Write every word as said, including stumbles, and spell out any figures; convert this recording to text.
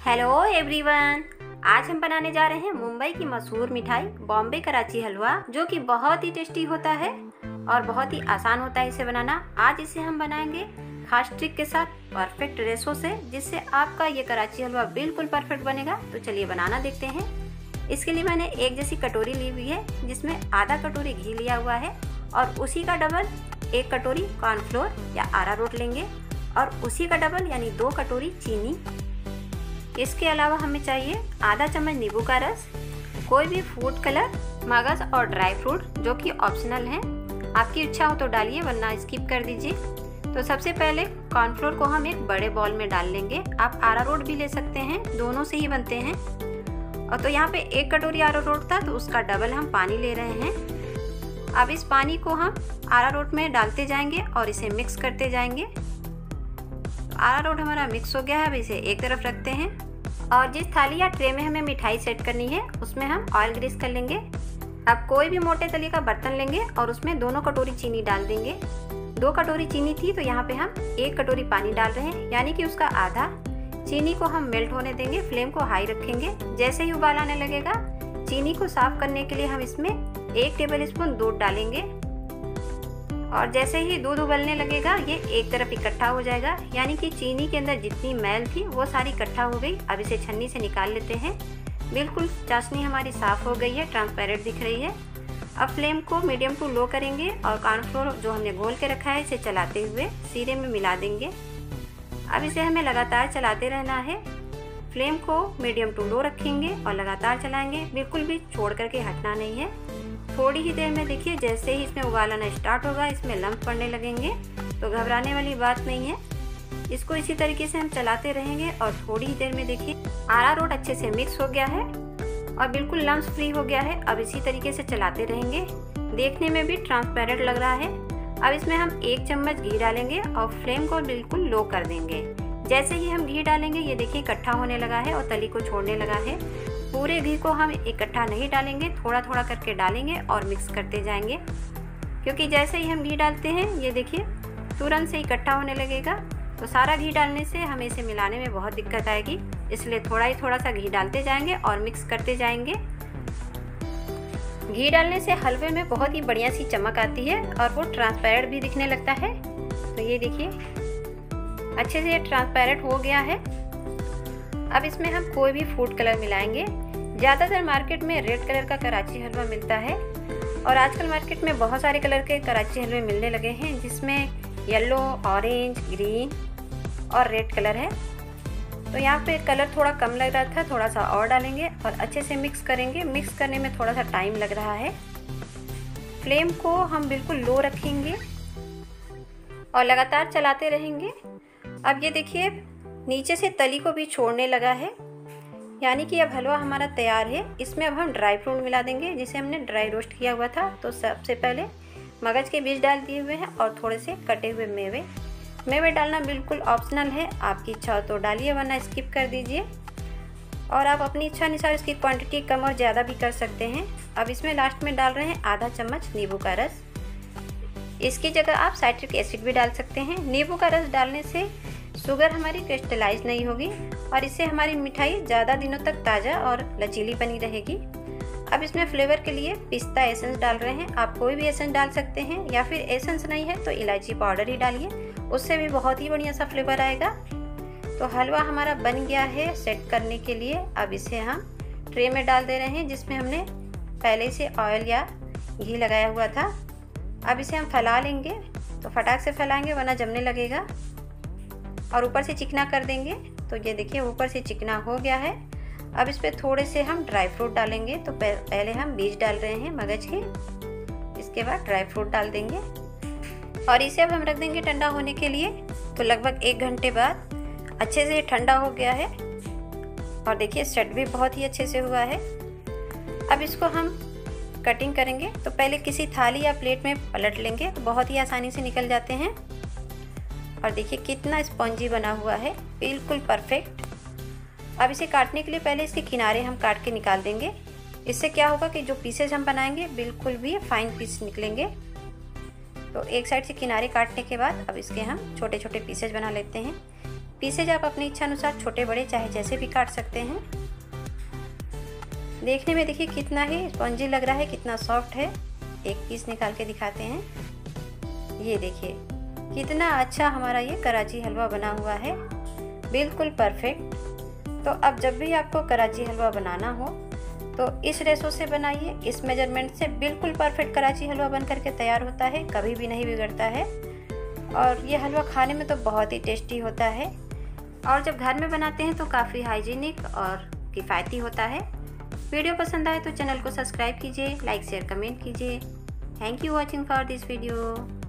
Hello everyone, आज हम बनाने जा रहे हैं मुंबई की मशहूर मिठाई बॉम्बे कराची हलवा, जो कि बहुत ही टेस्टी होता है और बहुत ही आसान होता है इसे बनाना। आज इसे हम बनाएंगे खास ट्रिक के साथ, परफेक्ट रेशो से, जिससे आपका ये कराची हलवा बिल्कुल परफेक्ट बनेगा। तो चलिए बनाना देखते हैं। इसके लिए मैंने एक जैसी कटोरी ली हुई है, जिसमें आधा कटोरी घी लिया हुआ है और उसी का डबल एक कटोरी कॉर्नफ्लोर या अरारोट लेंगे और उसी का डबल यानी दो कटोरी चीनी। इसके अलावा हमें चाहिए आधा चम्मच नींबू का रस, कोई भी फूड कलर, मगज और ड्राई फ्रूट जो कि ऑप्शनल हैं। आपकी इच्छा हो तो डालिए, वरना स्किप कर दीजिए। तो सबसे पहले कॉर्नफ्लोर को हम एक बड़े बॉल में डाल लेंगे। आप अरारोट भी ले सकते हैं, दोनों से ही बनते हैं। और तो यहाँ पे एक कटोरी अरारोट था, तो उसका डबल हम पानी ले रहे हैं। अब इस पानी को हम अरारोट में डालते जाएंगे और इसे मिक्स करते जाएंगे। अरारोट हमारा मिक्स हो गया है। अब इसे एक तरफ रखते हैं और जिस थाली या ट्रे में हमें मिठाई सेट करनी है, उसमें हम ऑयल ग्रीस कर लेंगे। अब कोई भी मोटे तले का बर्तन लेंगे और उसमें दोनों कटोरी चीनी डाल देंगे। दो कटोरी चीनी थी, तो यहाँ पे हम एक कटोरी पानी डाल रहे हैं, यानी कि उसका आधा। चीनी को हम मेल्ट होने देंगे, फ्लेम को हाई रखेंगे। जैसे ही उबाल आने लगेगा, चीनी को साफ करने के लिए हम इसमें एक टेबल स्पून दूध डालेंगे और जैसे ही दूध उबलने लगेगा, ये एक तरफ इकट्ठा हो जाएगा, यानी कि चीनी के अंदर जितनी मैल थी वो सारी इकट्ठा हो गई। अब इसे छन्नी से निकाल लेते हैं। बिल्कुल चाशनी हमारी साफ़ हो गई है, ट्रांसपेरेंट दिख रही है। अब फ्लेम को मीडियम टू लो करेंगे और कॉर्नफ्लोर जो हमने घोल के रखा है, इसे चलाते हुए सीरे में मिला देंगे। अब इसे हमें लगातार चलाते रहना है। फ्लेम को मीडियम टू लो रखेंगे और लगातार चलाएंगे, बिल्कुल भी छोड़ करके हटना नहीं है। थोड़ी ही देर में देखिए, जैसे ही इसमें उबाल आना स्टार्ट होगा, इसमें लम्प पड़ने लगेंगे, तो घबराने वाली बात नहीं है। इसको इसी तरीके से हम चलाते रहेंगे और थोड़ी ही देर में देखिए अरारोट अच्छे से मिक्स हो गया है और बिल्कुल लम्स फ्री हो गया है। अब इसी तरीके से चलाते रहेंगे। देखने में भी ट्रांसपेरेंट लग रहा है। अब इसमें हम एक चम्मच घी डालेंगे और फ्लेम को बिल्कुल लो कर देंगे। जैसे ही हम घी डालेंगे, ये देखिए इकट्ठा होने लगा है और तली को छोड़ने लगा है। पूरे घी को हम इकट्ठा नहीं डालेंगे, थोड़ा थोड़ा करके डालेंगे और मिक्स करते जाएंगे, क्योंकि जैसे ही हम घी डालते हैं, ये देखिए तुरंत से इकट्ठा होने लगेगा। तो सारा घी डालने से हमें इसे मिलाने में बहुत दिक्कत आएगी, इसलिए थोड़ा ही थोड़ा सा घी डालते जाएंगे और मिक्स करते जाएंगे। घी डालने से हलवे में बहुत ही बढ़िया सी चमक आती है और वो ट्रांसपेरेंट भी दिखने लगता है। तो ये देखिए अच्छे से ये ट्रांसपेरेंट हो गया है। अब इसमें हम कोई भी फूड कलर मिलाएंगे। ज़्यादातर मार्केट में रेड कलर का कराची हलवा मिलता है और आजकल मार्केट में बहुत सारे कलर के कराची हलवे मिलने लगे हैं, जिसमें येलो, ऑरेंज, ग्रीन और रेड कलर है। तो यहाँ पे कलर थोड़ा कम लग रहा था, थोड़ा सा और डालेंगे और अच्छे से मिक्स करेंगे। मिक्स करने में थोड़ा सा टाइम लग रहा है। फ्लेम को हम बिल्कुल लो रखेंगे और लगातार चलाते रहेंगे। अब ये देखिए नीचे से तली को भी छोड़ने लगा है, यानी कि अब हलवा हमारा तैयार है। इसमें अब हम ड्राई फ्रूट मिला देंगे, जिसे हमने ड्राई रोस्ट किया हुआ था। तो सबसे पहले मगज के बीज डाल दिए हुए हैं और थोड़े से कटे हुए मेवे। मेवे डालना बिल्कुल ऑप्शनल है, आपकी इच्छा हो तो डालिए, वरना स्किप कर दीजिए। और आप अपनी इच्छा अनुसार इसकी क्वांटिटी कम और ज़्यादा भी कर सकते हैं। अब इसमें लास्ट में डाल रहे हैं आधा चम्मच नींबू का रस। इसकी जगह आप साइट्रिक एसिड भी डाल सकते हैं। नींबू का रस डालने से शुगर हमारी क्रिस्टलाइज नहीं होगी और इससे हमारी मिठाई ज़्यादा दिनों तक ताज़ा और लचीली बनी रहेगी। अब इसमें फ्लेवर के लिए पिस्ता एसेंस डाल रहे हैं। आप कोई भी एसेंस डाल सकते हैं, या फिर एसेंस नहीं है तो इलायची पाउडर ही डालिए, उससे भी बहुत ही बढ़िया सा फ्लेवर आएगा। तो हलवा हमारा बन गया है सेट करने के लिए। अब इसे हम ट्रे में डाल दे रहे हैं, जिसमें हमने पहले से ऑयल या घी लगाया हुआ था। अब इसे हम फैला लेंगे, तो फटाक से फैलाएंगे वरना जमने लगेगा, और ऊपर से चिकना कर देंगे। तो ये देखिए ऊपर से चिकना हो गया है। अब इस पर थोड़े से हम ड्राई फ्रूट डालेंगे। तो पहले हम बीज डाल रहे हैं मगज के, इसके बाद ड्राई फ्रूट डाल देंगे और इसे अब हम रख देंगे ठंडा होने के लिए। तो लगभग एक घंटे बाद अच्छे से ठंडा हो गया है और देखिए सेट भी बहुत ही अच्छे से हुआ है। अब इसको हम कटिंग करेंगे। तो पहले किसी थाली या प्लेट में पलट लेंगे, तो बहुत ही आसानी से निकल जाते हैं। और देखिए कितना स्पॉन्जी बना हुआ है, बिल्कुल परफेक्ट। अब इसे काटने के लिए पहले इसके किनारे हम काट के निकाल देंगे। इससे क्या होगा कि जो पीसेज हम बनाएंगे बिल्कुल भी फाइन पीस निकलेंगे। तो एक साइड से किनारे काटने के बाद अब इसके हम छोटे छोटे पीसेज बना लेते हैं। पीसेज आप अपनी इच्छा अनुसार छोटे बड़े चाहे जैसे भी काट सकते हैं। देखने में देखिए कितना ही स्पंजी लग रहा है, कितना सॉफ्ट है। एक पीस निकाल के दिखाते हैं। ये देखिए कितना अच्छा हमारा ये कराची हलवा बना हुआ है, बिल्कुल परफेक्ट। तो अब जब भी आपको कराची हलवा बनाना हो तो इस रेशो से बनाइए, इस मेजरमेंट से बिल्कुल परफेक्ट कराची हलवा बन करके तैयार होता है, कभी भी नहीं बिगड़ता है। और ये हलवा खाने में तो बहुत ही टेस्टी होता है और जब घर में बनाते हैं तो काफ़ी हाइजीनिक और किफ़ायती होता है। वीडियो पसंद आए तो चैनल को सब्सक्राइब कीजिए, लाइक शेयर कमेंट कीजिए। Thank you watching for this video.